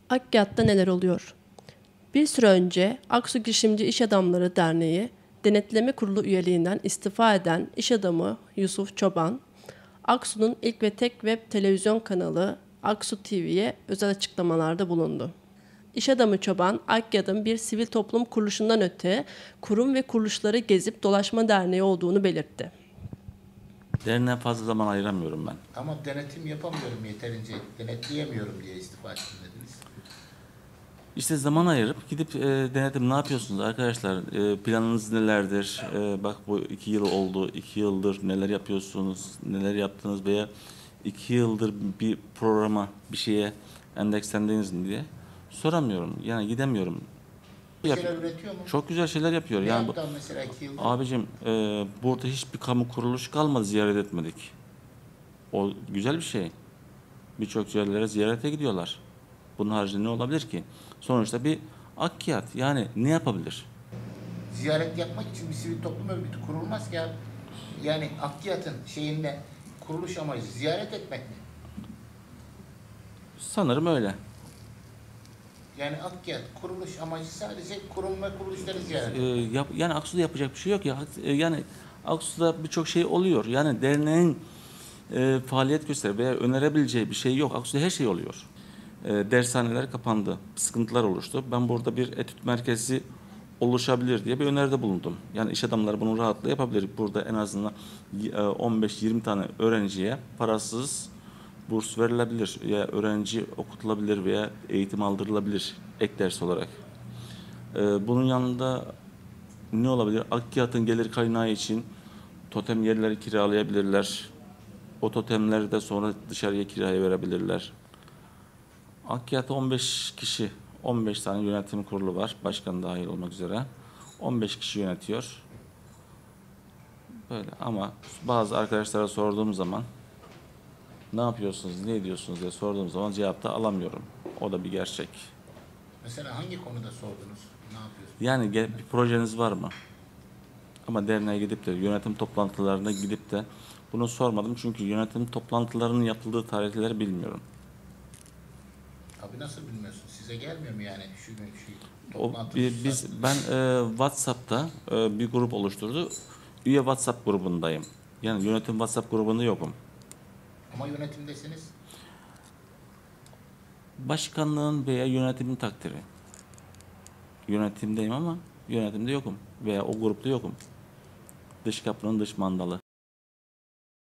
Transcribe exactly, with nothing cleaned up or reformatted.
Akkât'ta neler oluyor? Bir süre önce Aksu Girişimci İş Adamları Derneği Denetleme Kurulu üyeliğinden istifa eden iş adamı Yusuf Çoban, Aksu'nun ilk ve tek web televizyon kanalı Aksu T V'ye özel açıklamalarda bulundu. İş adamı Çoban, Akkât'ın bir sivil toplum kuruluşundan öte kurum ve kuruluşları gezip dolaşma derneği olduğunu belirtti. Derneğe fazla zaman ayıramıyorum ben. Ama denetim yapamıyorum yeterince, denetleyemiyorum diye istifa ettim dediniz. İşte zaman ayırıp gidip e, denetim ne yapıyorsunuz arkadaşlar? E, planınız nelerdir? E, bak bu iki yıl oldu, iki yıldır neler yapıyorsunuz, neler yaptınız veya iki yıldır bir programa, bir şeye endekslendiniz mi diye soramıyorum. Yani gidemiyorum. Bir Yap- şeyler üretiyor mu? Çok güzel şeyler yapıyor. Ne Yani bu, yaptı mesela iki yılda? abicim e, burada hiçbir kamu kuruluşu kalmadı, ziyaret etmedik. O güzel bir şey. Birçok yerlere ziyarete gidiyorlar. Bunun haricinde ne olabilir ki? Sonuçta bir Akkât. Yani ne yapabilir? Ziyaret yapmak için bir sivil toplum örgütü kurulmaz ki abi. Yani Akkât'ın şeyinde kuruluş amacı ziyaret etmek mi? Sanırım öyle. Yani Akkât kuruluş amacı sadece kurum ve kuruluşları ziyaret Ee, etmek. yap, yani Aksu'da yapacak bir şey yok ya. Ee, Yani Aksu'da birçok şey oluyor. Yani derneğin e, faaliyet göster veya önerebileceği bir şey yok. Aksu'da her şey oluyor. Ee, dershaneler kapandı. Sıkıntılar oluştu. Ben burada bir etüt merkezi oluşabilir diye bir öneride bulundum. Yani iş adamları bunu rahatlıkla yapabilir. Burada en azından e, on beş yirmi tane öğrenciye parasız burs verilebilir. Ya öğrenci okutulabilir veya eğitim aldırılabilir ek ders olarak. Ee, bunun yanında ne olabilir? Akkât'ın gelir kaynağı için totem yerleri kiralayabilirler. O totemleri de sonra dışarıya kiraya verebilirler. Akkât'ta on beş kişi, on beş tane yönetim kurulu var. Başkan dahil olmak üzere. on beş kişi yönetiyor. Böyle ama bazı arkadaşlara sorduğum zaman ne yapıyorsunuz, ne ediyorsunuz diye sorduğum zaman cevap da alamıyorum. O da bir gerçek. Mesela hangi konuda sordunuz? Ne yapıyorsunuz? Yani ge- bir projeniz var mı? Ama derneğe gidip de yönetim toplantılarına gidip de bunu sormadım çünkü yönetim toplantılarının yapıldığı tarihleri bilmiyorum. Abi nasıl bilmiyorsun? Size gelmiyor mu yani şu gün şu O toplantı? bi- biz ben e, WhatsApp'ta e, bir grup oluşturdu. Üye WhatsApp grubundayım. Yani yönetim WhatsApp grubunda yokum. Ama yönetimdesiniz. Başkanlığın veya yönetimin takdiri. Yönetimdeyim ama yönetimde yokum veya o grupta yokum. Dış kapının dış mandalı.